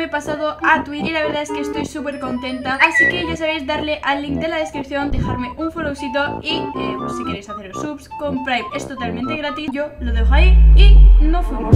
me he pasado a Twitch y la verdad es que estoy súper contenta. Así que ya sabéis, darle al link de la descripción, dejarme un followcito y pues si queréis haceros subs con Prime es totalmente gratis. Yo lo dejo ahí y nos fuimos.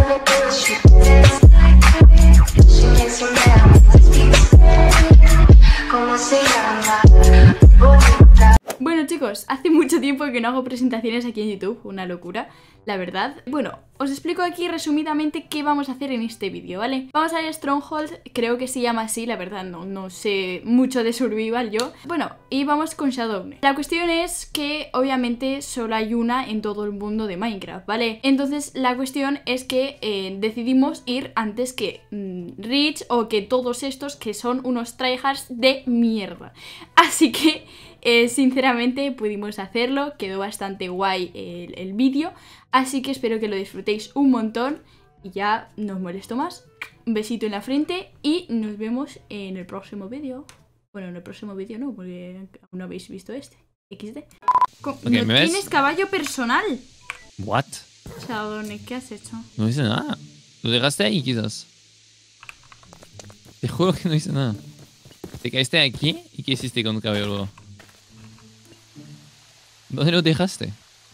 Bueno chicos, hace mucho tiempo que no hago presentaciones aquí en YouTube, una locura, la verdad. Bueno, os explico aquí resumidamente qué vamos a hacer en este vídeo, ¿vale? Vamos a ir a Stronghold, creo que se llama así, la verdad no sé mucho de survival yo. Bueno, y vamos con Shadow. La cuestión es que obviamente solo hay una en todo el mundo de Minecraft, ¿vale? Entonces la cuestión es que decidimos ir antes que Rich o que todos estos que son unos tryhards de mierda. Así que sinceramente pudimos hacerlo, quedó bastante guay el vídeo, así que espero que lo disfrutéis un montón y ya no os molesto más. Un besito en la frente y nos vemos en el próximo vídeo. Bueno, en el próximo vídeo no, porque aún no habéis visto este. XD. Okay, ¿No tienes caballo personal? What? Chadone, ¿qué has hecho? No hice nada. Lo dejaste ahí quizás. Te juro que no hice nada. Te caíste aquí y ¿qué hiciste con tu cabello luego? ¿Dónde lo dejaste?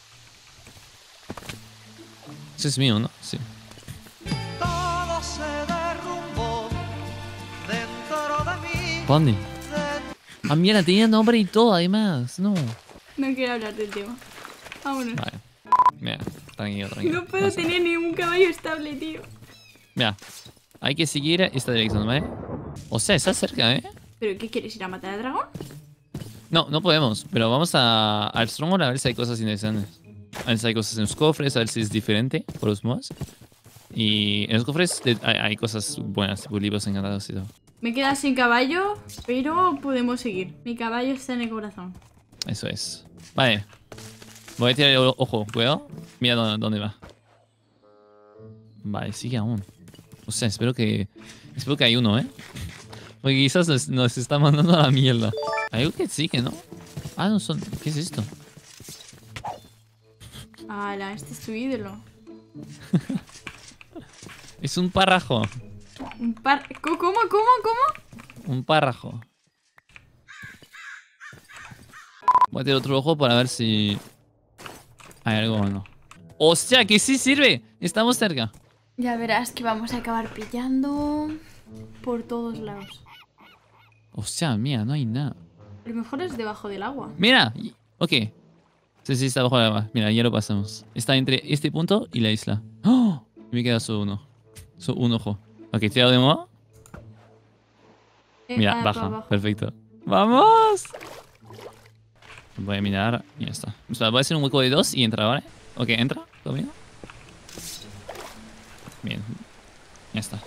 Ese es mío, ¿no? Sí. Todo se derrumbó dentro de mí. ¿Dónde? Ah, mira, tenía nombre y todo, además. No. No quiero hablar del tema. Vámonos. Vale. Mira, tranquilo. No puedo tener ningún caballo estable, tío. Mira, hay que seguir esta dirección, ¿vale? O sea, está cerca, ¿eh? ¿Pero qué quieres, ir a matar al dragón? No, no podemos, pero vamos al Stronghold a ver si hay cosas interesantes. A ver si hay cosas en los cofres, a ver si es diferente por los mods. Y en los cofres hay cosas buenas, tipo libros encantados y todo. Me queda sin caballo, pero podemos seguir. Mi caballo está en el corazón. Eso es. Vale. Voy a tirar el ojo, cuidado. Mira dónde va. Vale, sigue aún. O sea, espero que hay uno, ¿eh? Porque quizás nos está mandando a la mierda. Hay algo que sigue, ¿no? Ah, no son... ¿Qué es esto? ¡Hala! Este es tu ídolo. Es un párrajo. ¿Cómo? Un párrajo. Voy a tirar otro ojo para ver si hay algo o no. ¡Hostia! ¡Que sí sirve! Estamos cerca. Ya verás que vamos a acabar pillando por todos lados. Hostia, mira, no hay nada. Lo mejor es debajo del agua. Mira. Ok. Sí, está bajo el agua. Mira, ya lo pasamos. Está entre este punto y la isla. ¡Oh! Me queda solo uno. Solo un ojo. Ok, tira de nuevo. Mira, baja. Perfecto. ¡Vamos! Voy a mirar y ya está. O sea, voy a hacer un hueco de 2 y entra, ¿vale? Ok, entra. ¿Todo bien? Bien. Ya está.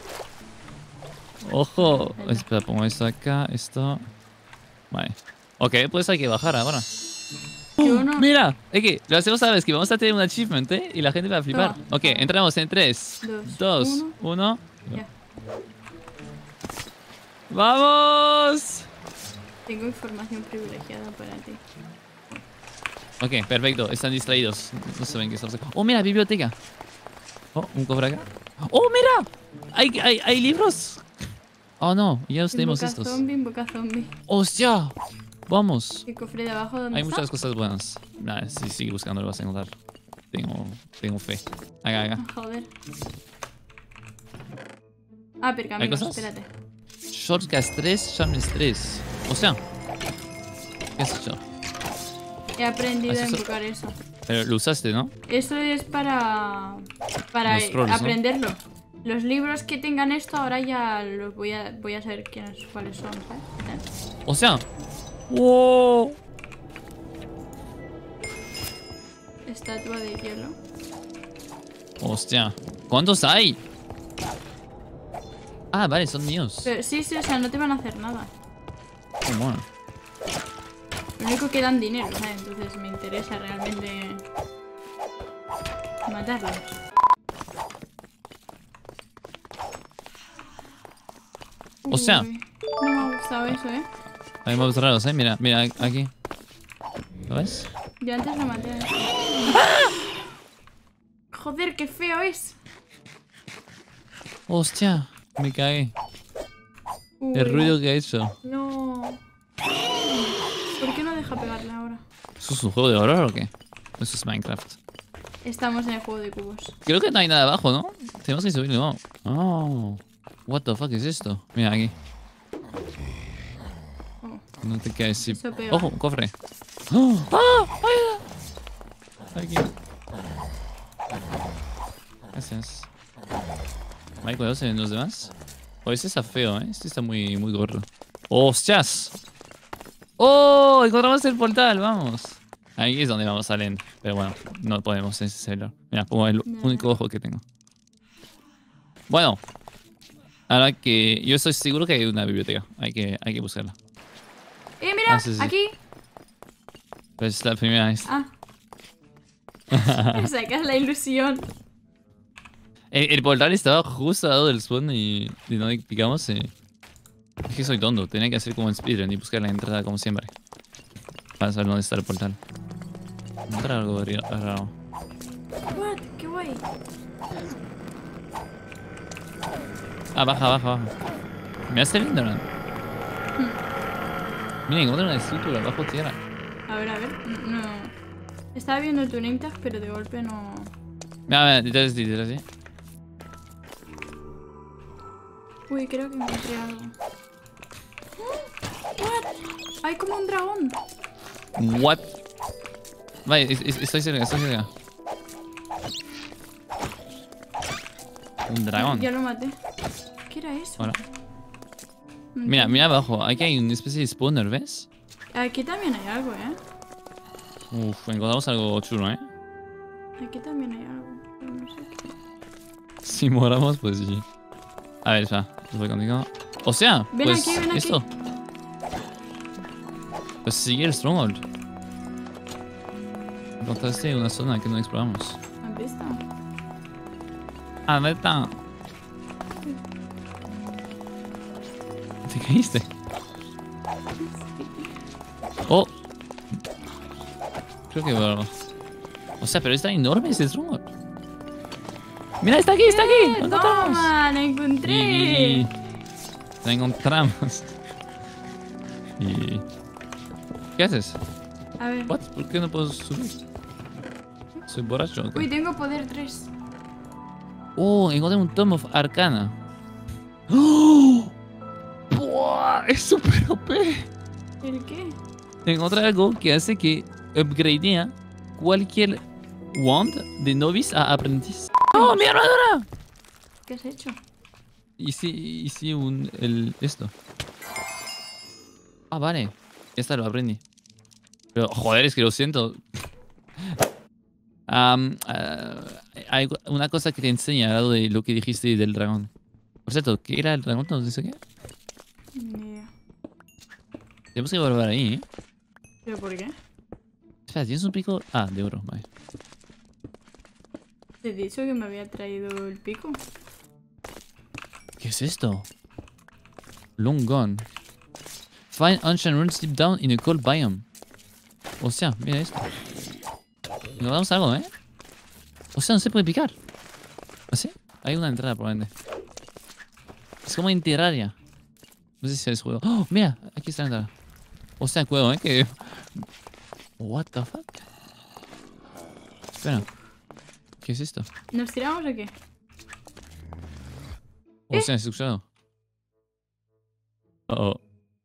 ¡Ojo! Espera, pongo esto acá, esto... Vale. Ok, pues hay que bajar ahora. Yo no... Mira, que lo hacemos a la vez, que vamos a tener un achievement, ¿eh? Y la gente va a flipar. Toma. Ok, entramos en 3, 2, 1. Ya. ¡Vamos! Tengo información privilegiada para ti. Ok, perfecto, están distraídos. No saben qué estamos haciendo. ¡Oh, mira, biblioteca! Oh, un cofre acá. ¡Oh, mira! ¡Hay libros! Oh, no, ya los tenemos estos. Invoca zombie. ¡Hostia! Vamos. ¿El cofre de abajo dónde Hay está? muchas cosas buenas. Nah, si sigue buscando lo vas a encontrar. Tengo fe. Acá. Joder. Ah, pergaminos, espérate. Shortcast 3, Sharpness 3. O sea, ¿qué has hecho? He aprendido ¿Has a eso? invocar eso. Pero lo usaste, ¿no? Eso es para Los scrolls, aprenderlo. ¿No? Los libros que tengan esto ahora ya los voy a saber cuáles son, ¿sabes? O sea, ¡wow! Estatua de hielo. Hostia, ¿cuántos hay? Ah, vale, son míos. Pero, sí, o sea, no te van a hacer nada. Oh, bueno. Lo único que dan dinero, ¿sabes? Entonces me interesa realmente matarlos. O sea, Uy, no me ha gustado eso, ¿eh? hay mobs raros, ¿eh? Mira, aquí. ¿Lo ves? Yo antes lo maté. Joder, qué feo es. Hostia, me cagué. Uy, El ruido que ha hecho. No. ¿Por qué no deja pegarle ahora? ¿Eso es un juego de horror o qué? Eso es Minecraft. Estamos en el juego de cubos. Creo que no hay nada abajo, ¿no? Tenemos que subirlo. Oh. What the fuck es esto? Mira aquí. Oh, No te caes. Sí. eso pega. Ojo, un cofre. ¡Oh! ¡Ah! ¡Ayuda! Aquí. Gracias. Hay cuidado, ¿se ven los demás? Oh, este está feo, ¿eh? Este está muy gordo. ¡Hostias! ¡Oh! Encontramos el portal, vamos. Ahí es donde vamos a leer. Pero bueno, no podemos hacerlo. Mira, como el único ojo que tengo. Bueno. Ahora que yo estoy seguro que hay una biblioteca. Hay que buscarla. Mira, Ah, sí, sí. aquí. Pues es la primera vez. Ah. Me sacas la ilusión. El portal estaba justo al lado del spawn y de donde picamos. Es que soy tonto. Tenía que hacer como en speedrun y buscar la entrada como siempre. Para saber dónde está el portal. Encontrar algo raro. What? Qué guay. Ah, baja. Mira este Enderman. Mira, encontré una estructura bajo tierra. A ver. No. Estaba viendo tu name tag, pero de golpe no. Mira, detrás de ti. Uy, creo que encontré algo. What? Hay como un dragón. What? Vale, estoy cerca. Un dragón. Ya lo maté. ¿Qué era eso? Hola. No Mira, entiendo. mira abajo. Aquí hay una especie de spawner, ¿ves? Aquí también hay algo, ¿eh? Uf, encontramos algo chulo, ¿eh? Aquí también hay algo. Pero no sé qué. Si moramos, pues sí. A ver, espera. Voy contigo. O sea, Ven pues aquí, ven aquí. esto. Pues sigue el Stronghold. Encontraste una zona que no exploramos. ¿Has visto? Ah, neta. ¿Te caíste? Oh. Creo que bueno. O sea, pero está enorme ese Stronghold. Mira, está aquí. Lo encontramos. ¡Toma! ¡La encontré! Y la encontramos. Y... ¿Qué haces? A ver. What? ¿Por qué no puedo subir? Soy borracho. ¿o qué? Uy, tengo poder 3. Oh, encontré un Tome of Arcana. ¡Oh! ¡Buah! Es super OP. ¿El qué? Encontré algo que hace que upgradea cualquier wand de novice a aprendiz. ¡Oh, mi armadura! ¿Qué has hecho? Hice esto. Ah, vale. Ya está, lo aprendí. Pero, joder, es que lo siento. Hay una cosa que te enseña al lado de lo que dijiste del dragón. Por cierto, ¿qué era el dragón? ¿Nos dice qué? Ni idea. Tenemos que volver ahí, ¿eh? ¿Pero por qué? Espera, ¿tienes un pico? Ah, de oro, vale. ¿Te he dicho que me había traído el pico? ¿Qué es esto? Long gone. Find ancient runes deep down in a cold biome. O sea, mira esto. Encontramos algo, ¿eh? O sea, no se puede picar. ¿Así? Hay una entrada probablemente. Es como en Terraria. No sé si es juego. ¡Oh! Mira, aquí está la entrada. O sea, cuidado, ¿eh? Que... What the fuck? Espera. ¿Qué es esto? ¿Nos tiramos o qué? O sea, es usado. Oh.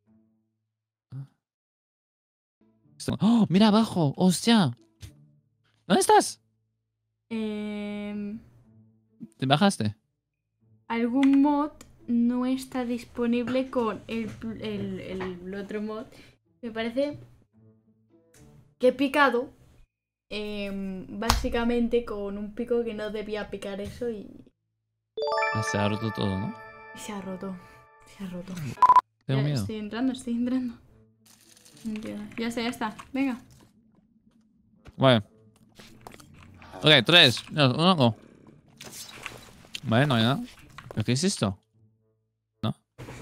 ¡Oh! ¡Mira abajo! ¡Hostia! ¿Dónde estás? ¿Te bajaste? Algún mod no está disponible con el otro mod. Me parece que he picado básicamente con un pico que no debía picar eso y Se ha roto todo, ¿no? se ha roto. Se ha roto. Tengo Ya, miedo. estoy entrando. No entiendo. Ya está. Venga. Vale. Ok, 3. No, 1. Vale, no hay nada. ¿Pero qué es esto? ¿No?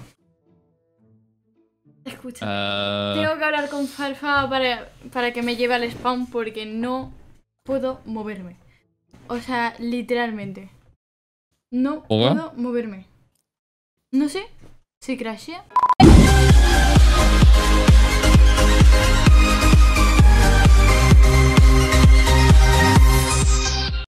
Escucha. Tengo que hablar con Farfa para que me lleve al spawn porque no puedo moverme. O sea, literalmente. No ¿Hola? puedo moverme. No sé ¿Se crashea?